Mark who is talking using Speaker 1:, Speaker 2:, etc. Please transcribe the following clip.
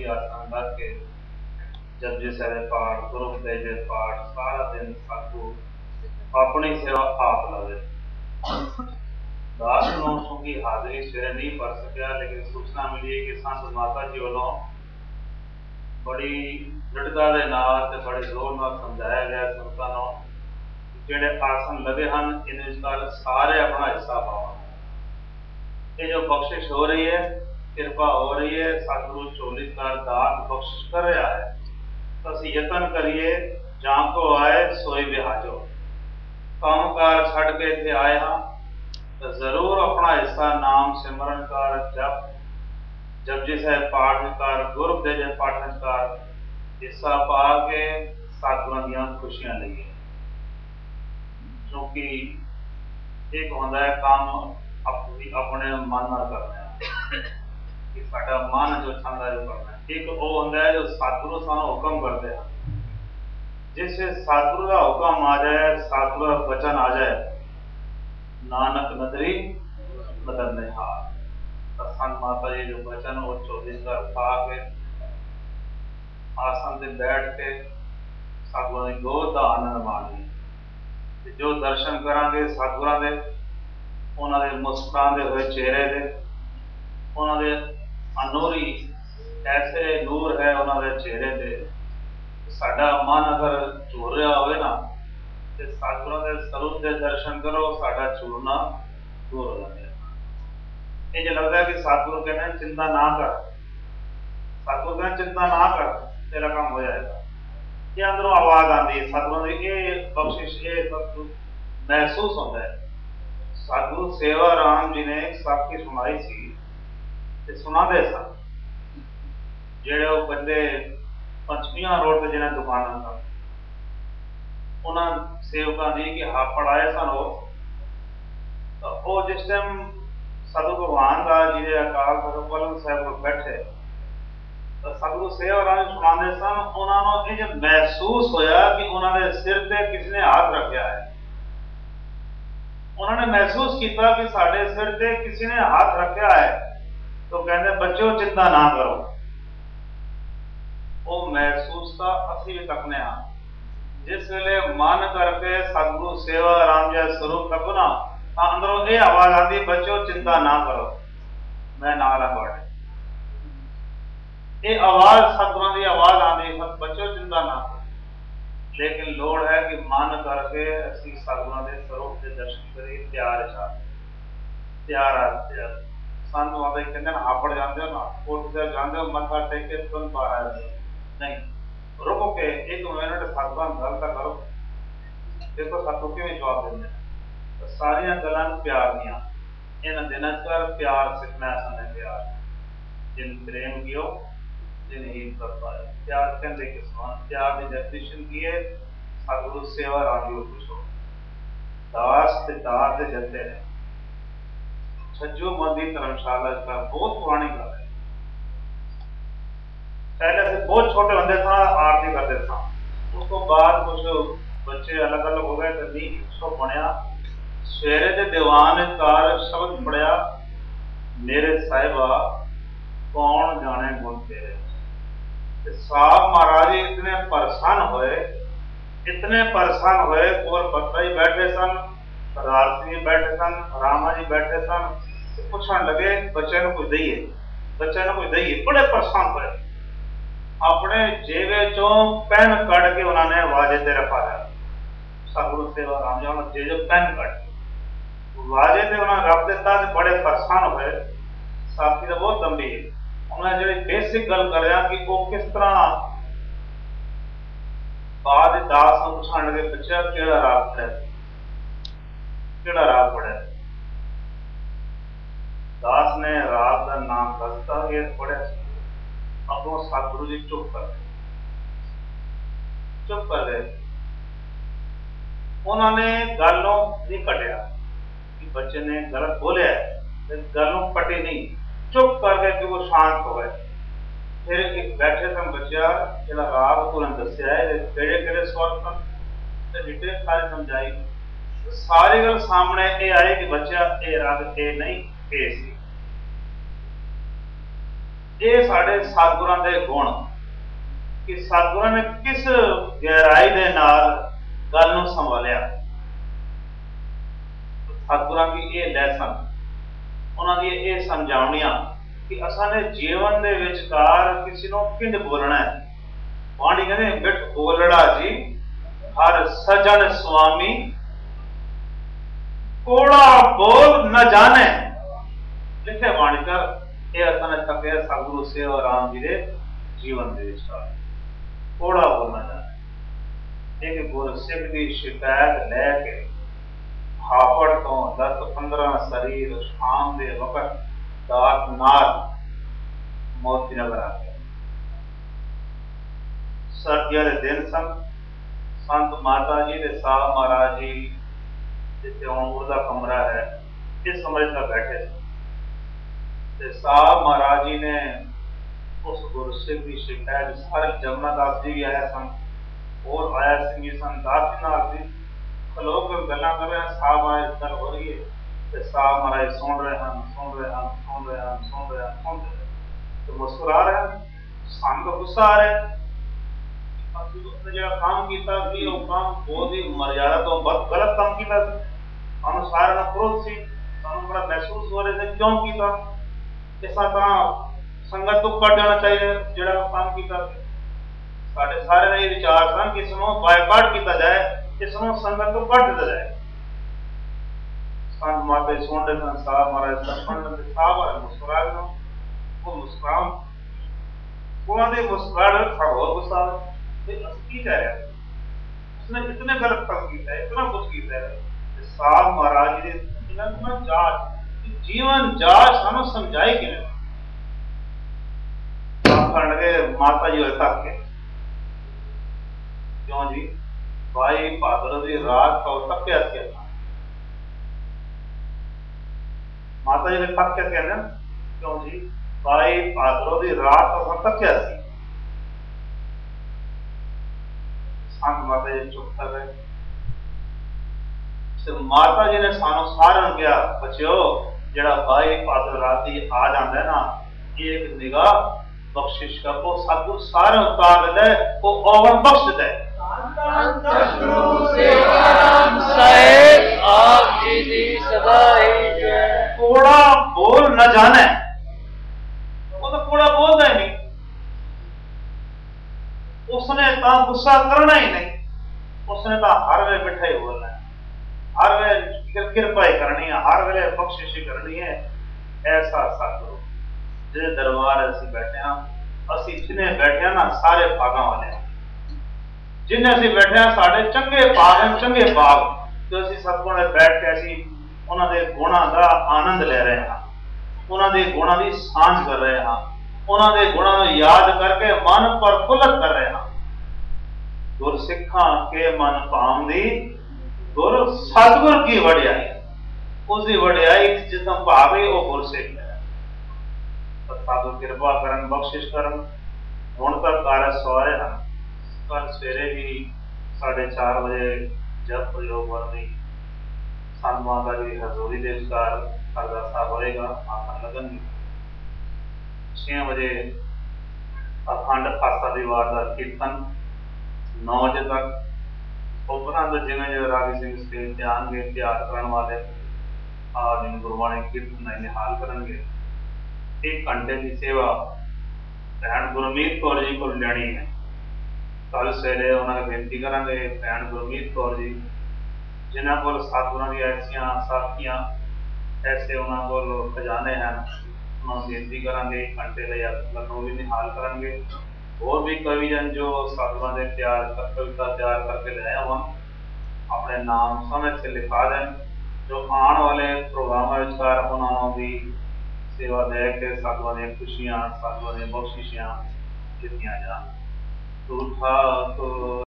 Speaker 1: आसन लग के जपजी साहिब दे पाठ, गुरु उपदेश दे पाठ, सारा दिन साधु अपनी सेवा आप लवे। दास नूं चूंकि हाजरी सवेरे नहीं पढ़ सकिया, लेकिन सूचना मिली है कि संत माता जी वालों बड़ी दृढ़ता के नाल ते बड़े जोर नाल समझाया गया संतां नूं जिहड़े आसन लगे हैं इन विचकार सारे अपना हिस्सा पाओ। ये जो बख्शिश हो रही है, कृपा हो रही है, सतगुरु झोली कर दान बख्शिश कर रहा है, तो असं यतन करिए जहां को आए सोई बिहाजो। काम कार छड़ के इतने आए हाँ तो जरूर अपना हिस्सा नाम सिमरन कर, जप जपजी साहिब पाठ कर, गुरु उपदेश पाठ कर हिस्सा पा के सतगुरां दीआं खुशियां लईए। क्योंकि एक होंदा है काम अपने मन नाल करना कि साडा मन जो चाहता है करना, एक वो होंदा है जो सतगुरु सानू हुक्म करते हैं। जिस सतगुरु का हुक्म आ जाए, सतगुरु का वचन आ जाए, नानक नदरी बदलने हार। संत माता जी जो वचन वो चौधरी घर पा के आसन से बैठ के सतगुरु की गोद का आनंद माणिए। जो दर्शन करांगे सतगुरां दे, उन्होंने मुस्कुराते हुए चेहरे दे, उन्होंने अनूरी ऐसे नूर है उन्होंने चेहरे दे। साडा मन अगर झूर रहा हो ना तो सतगुरां दे स्वरूप के दर्शन करो, साडा झूरना दूर हो जाए। ये जो लगता है कि सतगुरु कहते हैं चिंता ना कर, सतगुरु कहते चिंता ना कर, तेरा काम हो जाएगा। ये अंदरों आवाज आती है सतगुरु की, ये बख्शिश ये सब महसूस होता है। सतगुरु सेवा राम जी ने साखी सुनाई सी ते सुनाते सन, जेड़े वो बंदे पंचमियां रोड पर जिन्हें दुकाना सन, उन्होंने सेवकों की कि हापड़ आए सन वो जिस टाइम सतगुरु भगवान दास जी के अकाल तख्त पालन साहब को बैठे तो सतगुरु सेवा राम सुनाते सन। उन्होंने ये महसूस होया कि उन्होंने सिर पे किसी ने हाथ रखा है। उन्होंने महसूस किया कि साढ़े सिर पे किसी ने हाथ रखा है, तो कहते बच्चों चिंता ना करो। वो महसूस का असी भी तकने हाँ, जिस वेले मन करके सतगुरु सेवा राम जी स्वरूप तको ना, अंदरों ये आवाज आती बच्चों चिंता ना करो, मैं नाल हां तुहाडे। ये आवाज सतगुरां दी आवाज आती बच्चों चिंता ना करो। लेकिन लोड़ है कि मन करके असी सतगुरां दे स्वरूप के दर्शन करिए। प्यार प्यार संत बाबा कहते हैं हापड़ जाते हो ना, कोट से जाते हो मथा टेक के तुरंत बाहर आ जाओ, नहीं रुको के एक मिनट सतगुरां गल तो करो। देखो सतगुरु किवें जवाब देंगे, सारिया गल्लां प्यार दियां, इन दिनां च प्यार सीखना है। प्यार जिन प्रेम कियो जिन ही कर पाए। प्यार कहते किस प्यार की डेफिनेशन की है, सतगुरु सेवा राम जी पूछो। दास ते दास दे जते है छज्जो मंदी धर्मशाला का बहुत पुरानी गल है। पहले से बहुत छोटे होंगे था आरती करते था, उसको बाद कुछ बच्चे अलग अलग हो गए, तो नहीं उसको बनया सवेरे के दीवान कार शब्द पढ़िया, मेरे साहिबा कौन जाने गुण तेरे। साहब महाराज इतने परेशान हुए, इतने परेशान हुए, और बत्ता जी बैठे सन, सरदार सिंह बैठे सन, रामा जी बैठे सन, पूछने लगे बच्चे को कुछ दईए, बच्चे को कुछ दईए। बड़े परेशान हुए, अपने जेबे चो पेन कट के उन्होंने वाजे ते रखा है। सतगुरु सेवा राम जी जे पेन कट वाजे ते उन्होंने रख दिता, बड़े परेशान हुए। साथी तो बहुत लंबी है, उन्होंने जो बेसिक गल कर कि वो किस तरह बाद दास को पूछने लगे बच्चा केड़ा राग पढ़े, केड़ा राग पढ़े। दास ने राग का नाम दसता ये पढ़े। अगों सतगुरु जी चुप कर गए। उन्होंने गलों नहीं कटिया कि बच्चे ने गलत बोलिया, गलों कटी नहीं, चुप कर गए कि वो शांत हो गए। फिर एक बैठे सन बच्चा जो राग तुरंत दसिया है, केड़े केड़े स्वर सन डिटेल सारी समझाई। सारी गल सामने ये आई कि बच्चा ये राग ए नहीं ए सी। ये साढ़े सतगुरां दे गुण कि सतगुरां ने किस गहराई दे नाल गल नूं संभालिया। सतगुरां की ये लैसन उन्होंने ये समझावनियां कि असां ने जीवन दे विचकार किसी नूं किंज बोलना है। वाणी कहते बिठ बोलड़ा जी हर सजन स्वामी कोड़ा बोल न जाने। लिखे वाणीकर ये असां ने छपे सतगुरु सेवा राम जी के जीवन के विचार कोड़ा बोल न जाने। एक गुरसिख की शिकायत लैके हापड़ तो 10-15 शरीर शाम के वक्त दात नाल मोती नगर आ गया। सर्दियों के दिन सन संत माता जी के साहब महाराज जी जिथे उमर का कमरा है इस कमरे तक बैठे थे। साहब महाराज जी ने उस गुरसिख की शिकायत सारे जमुना दास जी भी आया सन और आया सिंह जी सन दास जी नाल भी खलो कर गल्लां कर रहे हैं। साहब महाराज गल हो रही है साहब महाराज सुन रहे हैं सुन रहे हैं सुन रहे हैं सुन रहे हैं सुन रहे हैं तो मुस्कुरा रहे हैं। सामने तो गुस्सा आ रहा है। उसने जो काम किया वो काम बहुत ही मर्यादा तो बहुत गलत काम किया। सानू सारे ना क्रोध सी सानू बड़ा महसूस हो रहे थे क्यों किया ऐसा कहा संगत तो कट जाना चाहिए जो काम किया। साढ़े सारे ये विचार सन कि इसनों बायकाट किया जाए इसनों संगत तो कट दिया जाए। संत माता सुन रहे थे साहब महाराज साहब महाराज मुस्कुरा रहे वो मुस्कुराओ उन्होंने मुस्कुराहट था और गुस्सा की कह रहा उसने इतने गलत काम किया है इतना कुछ किया है। साहब महाराज जी ने जांच जीवन जांच सानू समझाई कि माता जी होए तक के क्यों जी भाई भादरों की रात का तक माता जी ने तक के कहते क्यों जी भाई भादरों की रात का तक संत माता जी चुप कर रहे। माता जी ने सानू सारे कहा बच्चो जरा भाई भादर राती आ जाता है ना एक निगाह बख्शिश का वो सतगुरु सारे उतार दे वो ओवन बख्श दे। कोड़ा बोल न जाने वो तो कोड़ा बोलता ही नहीं उसने तो गुस्सा करना ही नहीं उसने तो हर वे बिठा ही बोलना है हर वे कृपा ही करनी है हर वे बख्शिश ही करनी है। ऐसा सतगुरु जिस दरबार असी बैठे हाँ असी जिन्हें बैठे ना सारे भागा वाले जिन्हें असी बैठे हाँ साढ़े चंगे भाग हैं चंगे भाग तो असी सतगुरु ने बैठ के असी उन्होंने गुणों का आनंद ले रहे हैं उन्होंने गुणों की सांझ कर रहे हैं उन्होंने गुणों को याद करके मन प्रफुल्लित कर रहे हैं। गुरसिखा के मन पावंदी गुर सतगुर की वडियाई उसकी वडियाई जिसम भावे वो गुरसिख है। साधु कृपा करन बख्शिश करन हुण तक कारज सवारे हैं। कल सवेरे भी 4:30 बजे जब प्रयोग वर्णी संत माता की हजूरी के विचार अरदासा होएगा आखन लगन 6 बजे अखंड आस्था दीवार का कीर्तन 9 बजे तक उपरांत जिमें जो रागी सिंह स्टेज ते आएंगे तैयार करने वाले आज इन गुरबाणी कीर्तन निहाल करेंगे। 1 घंटे की सेवा भैन गुरमीत कौर जी को लेनी है। कल सवेरे उन्होंने बेनती करेंगे भैन गुरमीत कौर जी जिन्हों को सतगुरां दी ऐसियां साखियां ऐसे उन्होंने को खजाने हैं उन्होंने बेनती करेंगे 1 घंटे लखनऊ भी निहाल करेंगे। और भी कविजन जो सतगुरां दे कविता तैयार करके ले आए अपने नाम समय से लिखा दें जो आने वाले प्रोग्राम विचार उन्होंने भी सेवा दे के सतगुरां दी खुशियां सतगुरां दी बख्शिशां दित्तियां जान।